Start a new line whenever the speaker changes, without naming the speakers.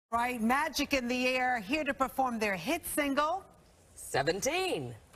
Right, Magic in the Air here to perform their hit single,
17.